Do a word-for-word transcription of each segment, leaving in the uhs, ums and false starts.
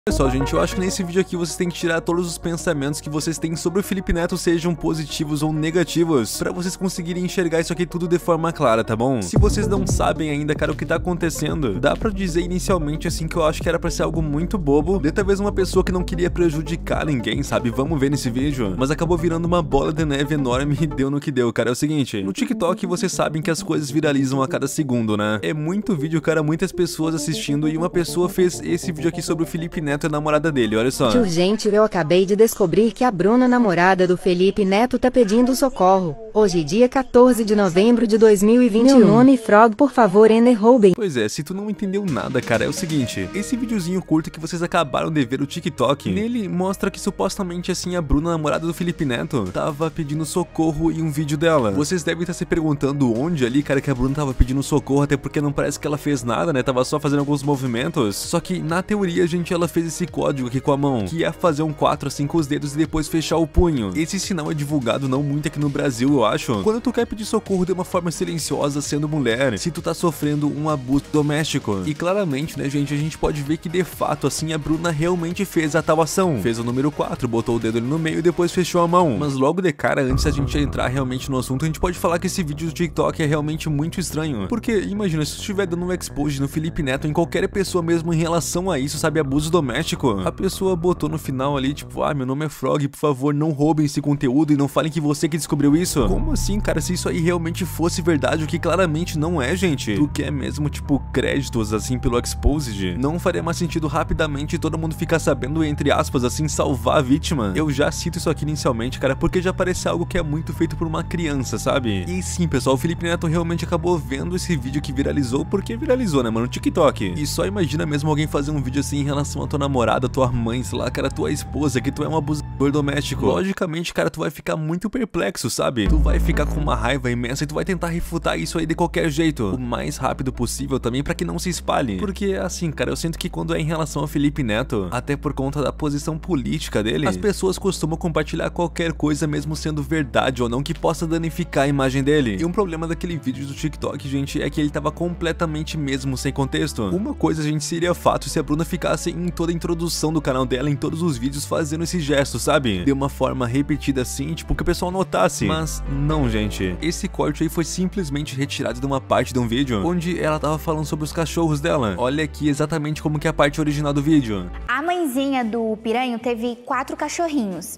Pessoal, gente, eu acho que nesse vídeo aqui vocês têm que tirar todos os pensamentos que vocês têm sobre o Felipe Neto, sejam positivos ou negativos, pra vocês conseguirem enxergar isso aqui tudo de forma clara, tá bom? Se vocês não sabem ainda, cara, o que tá acontecendo, dá pra dizer inicialmente, assim, que eu acho que era pra ser algo muito bobo, de talvez uma pessoa que não queria prejudicar ninguém, sabe? Vamos ver nesse vídeo. Mas acabou virando uma bola de neve enorme e deu no que deu, cara. É o seguinte, no TikTok vocês sabem que as coisas viralizam a cada segundo, né? É muito vídeo, cara, muitas pessoas assistindo, e uma pessoa fez esse vídeo aqui sobre o Felipe Neto Neto é namorada dele, olha só. Tio, gente, eu acabei de descobrir que a Bruna, namorada do Felipe Neto, tá pedindo socorro. Hoje, dia quatorze de novembro de dois mil e vinte e um. Meu nome Frog, por favor, Ender Robin. Pois é, se tu não entendeu nada, cara, é o seguinte, esse videozinho curto que vocês acabaram de ver no TikTok, nele mostra que supostamente assim a Bruna, namorada do Felipe Neto, tava pedindo socorro em um vídeo dela. Vocês devem estar se perguntando onde ali, cara, que a Bruna tava pedindo socorro, até porque não parece que ela fez nada, né? Tava só fazendo alguns movimentos. Só que na teoria, gente, ela fez esse código aqui com a mão, que é fazer um quatro assim com os dedos e depois fechar o punho. Esse sinal é divulgado não muito aqui no Brasil, eu acho, quando tu quer pedir socorro de uma forma silenciosa sendo mulher, se tu tá sofrendo um abuso doméstico. E claramente, né, gente, a gente pode ver que de fato, assim, a Bruna realmente fez a tal ação. Fez o número quatro, botou o dedo ali no meio e depois fechou a mão. Mas logo de cara, antes da gente entrar realmente no assunto, a gente pode falar que esse vídeo do TikTok é realmente muito estranho. Porque, imagina, se tu estiver dando um expose no Felipe Neto, em qualquer pessoa mesmo em relação a isso, sabe, abuso doméstico, a pessoa botou no final ali, tipo, ah, meu nome é Frog, por favor, não roubem esse conteúdo e não falem que você que descobriu isso. Como assim, cara, se isso aí realmente fosse verdade, o que claramente não é, gente? Tu quer mesmo, tipo, créditos, assim, pelo exposed? Não faria mais sentido rapidamente todo mundo ficar sabendo, entre aspas, assim, salvar a vítima? Eu já cito isso aqui inicialmente, cara, porque já parece algo que é muito feito por uma criança, sabe? E sim, pessoal, o Felipe Neto realmente acabou vendo esse vídeo que viralizou, porque viralizou, né, mano, no TikTok. E só imagina mesmo alguém fazer um vídeo assim em relação à tua namorada, tua mãe, sei lá, cara, tua esposa, que tu é um abusador doméstico. Logicamente, cara, tu vai ficar muito perplexo, sabe? Tu vai ficar com uma raiva imensa e tu vai tentar refutar isso aí de qualquer jeito, o mais rápido possível também, pra que não se espalhe. Porque, assim, cara, eu sinto que quando é em relação ao Felipe Neto, até por conta da posição política dele, as pessoas costumam compartilhar qualquer coisa, mesmo sendo verdade ou não, que possa danificar a imagem dele. E um problema daquele vídeo do TikTok, gente, é que ele tava completamente mesmo sem contexto. Uma coisa, gente, seria fato se a Bruna ficasse em toda a introdução do canal dela, em todos os vídeos, fazendo esse gesto, sabe? De uma forma repetida assim, tipo, que o pessoal notasse. Mas não, gente. Esse corte aí foi simplesmente retirado de uma parte de um vídeo onde ela tava falando sobre os cachorros dela. Olha aqui exatamente como que é a parte original do vídeo. A mãezinha do Piranho teve quatro cachorrinhos.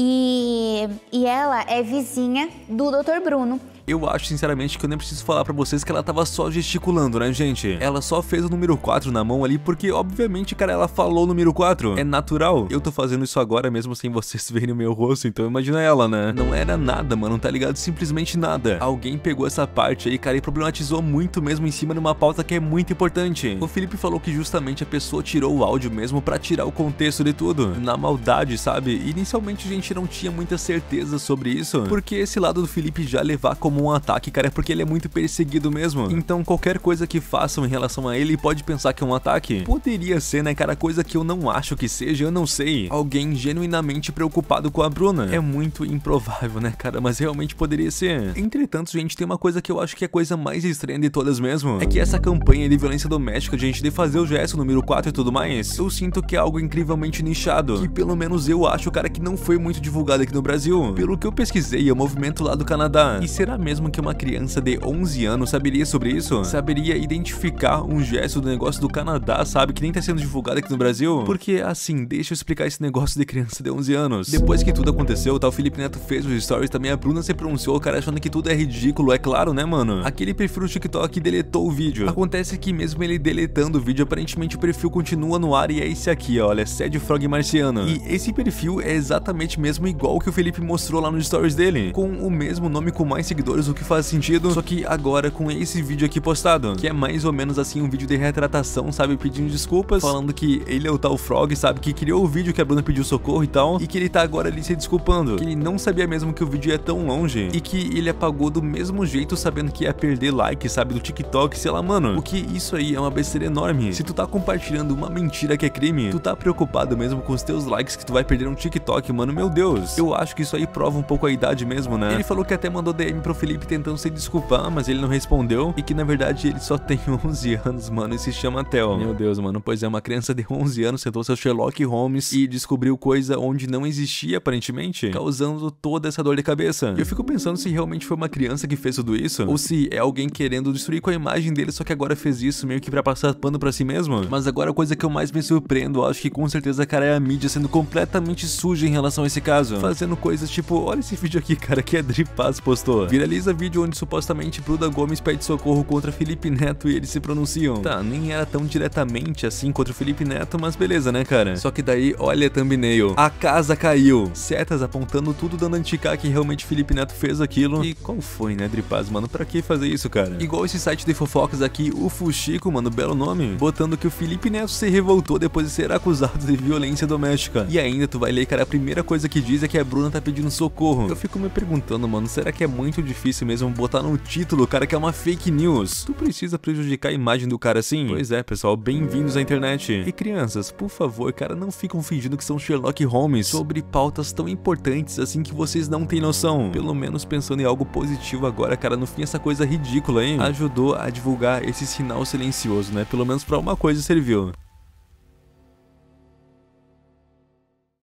E, e ela é vizinha do doutor Bruno. Eu acho, sinceramente, que eu nem preciso falar pra vocês que ela tava só gesticulando, né, gente? Ela só fez o número quatro na mão ali porque, obviamente, cara, ela falou o número quatro. É natural. Eu tô fazendo isso agora mesmo sem vocês verem o meu rosto, então imagina ela, né? Não era nada, mano, tá ligado? Simplesmente nada. Alguém pegou essa parte aí, cara, e problematizou muito mesmo em cima de uma pauta que é muito importante. O Felipe falou que justamente a pessoa tirou o áudio mesmo pra tirar o contexto de tudo. Na maldade, sabe? Inicialmente a gente não tinha muita certeza sobre isso, porque esse lado do Felipe já levar como um ataque, cara, é porque ele é muito perseguido mesmo. Então qualquer coisa que façam em relação a ele pode pensar que é um ataque. Poderia ser, né, cara, coisa que eu não acho que seja, eu não sei. Alguém genuinamente preocupado com a Bruna. É muito improvável, né, cara, mas realmente poderia ser. Entretanto, gente, tem uma coisa que eu acho que é a coisa mais estranha de todas mesmo. É que essa campanha de violência doméstica, gente, de fazer o gesto número quatro e tudo mais, eu sinto que é algo incrivelmente nichado. Que pelo menos eu acho, cara, que não foi muito divulgado aqui no Brasil. Pelo que eu pesquisei, é o movimento lá do Canadá. E será mesmo que uma criança de onze anos saberia sobre isso? Saberia identificar um gesto do negócio do Canadá, sabe? Que nem tá sendo divulgado aqui no Brasil? Porque, assim, deixa eu explicar esse negócio de criança de onze anos. Depois que tudo aconteceu, tá, o Felipe Neto fez os stories, também a Bruna se pronunciou, o cara achando que tudo é ridículo, é claro, né, mano? Aquele perfil do TikTok deletou o vídeo. Acontece que mesmo ele deletando o vídeo, aparentemente o perfil continua no ar e é esse aqui, ó, olha, Sad Frog Marciano. E esse perfil é exatamente mesmo igual que o Felipe mostrou lá nos stories dele, com o mesmo nome, com mais seguidores, o que faz sentido, só que agora com esse vídeo aqui postado, que é mais ou menos assim um vídeo de retratação, sabe, pedindo desculpas, falando que ele é o tal Frog, sabe, que criou o vídeo que a Bruna pediu socorro e tal, e que ele tá agora ali se desculpando, que ele não sabia mesmo que o vídeo ia tão longe, e que ele apagou do mesmo jeito, sabendo que ia perder like, sabe, do TikTok, sei lá, mano, o que isso aí é uma besteira enorme. Se tu tá compartilhando uma mentira que é crime, tu tá preocupado mesmo com os teus likes que tu vai perder no TikTok, mano, meu Deus, eu acho que isso aí prova um pouco a idade mesmo, né? Ele falou que até mandou D M pro Felipe tentando se desculpar, mas ele não respondeu, e que na verdade ele só tem onze anos, mano, e se chama Theo. Meu Deus, mano, pois é, uma criança de onze anos tentou ser o Sherlock Holmes e descobriu coisa onde não existia, aparentemente, causando toda essa dor de cabeça. E eu fico pensando se realmente foi uma criança que fez tudo isso, ou se é alguém querendo destruir com a imagem dele, só que agora fez isso meio que pra passar pano pra si mesmo. Mas agora a coisa que eu mais me surpreendo, acho que com certeza, cara, é a mídia sendo completamente suja em relação a esse caso, fazendo coisas tipo, olha esse vídeo aqui, cara, que a Dripaz postou. Viraliza vídeo onde supostamente Bruna Gomes pede socorro contra Felipe Neto e eles se pronunciam. Tá, nem era tão diretamente assim contra o Felipe Neto, mas beleza, né, cara? Só que daí, olha a thumbnail. A casa caiu. Setas apontando tudo, dando a indicar que realmente Felipe Neto fez aquilo. E qual foi, né, Dripaz, mano? Pra que fazer isso, cara? Igual esse site de fofocas aqui, o Fuxico, mano, belo nome, botando que o Felipe Neto se revoltou depois de ser acusado de violência doméstica. E ainda tu vai ler, cara, a primeira coisa que diz é que a Bruna tá pedindo socorro. Eu fico me perguntando, mano, será que é muito difícil mesmo botar no título, cara, que é uma fake news? Tu precisa prejudicar a imagem do cara assim? Pois é, pessoal, bem-vindos à internet. E crianças, por favor, cara, não ficam fingindo que são Sherlock Holmes sobre pautas tão importantes assim que vocês não têm noção. Pelo menos pensando em algo positivo agora, cara, no fim essa coisa ridícula, hein? Ajudou a divulgar esse sinal silencioso, né? Pelo menos pra uma coisa serviu.